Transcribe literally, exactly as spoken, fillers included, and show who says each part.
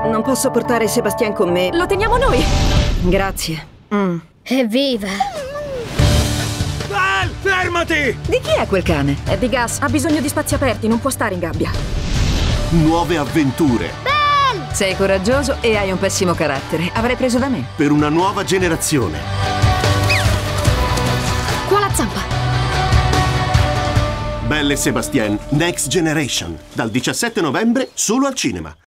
Speaker 1: Non posso portare Sebastian con me.
Speaker 2: Lo teniamo noi!
Speaker 1: Grazie. Mm.
Speaker 3: Evviva!
Speaker 4: Val, fermati!
Speaker 1: Di chi è quel cane?
Speaker 2: È di gas, ha bisogno di spazi aperti, non può stare in gabbia.
Speaker 5: Nuove avventure.
Speaker 3: Belle!
Speaker 1: Sei coraggioso e hai un pessimo carattere. Avrei preso da me.
Speaker 5: Per una nuova generazione.
Speaker 3: Qua la zampa!
Speaker 5: Belle e Sebastien, Next Generation. Dal diciassette novembre solo al cinema.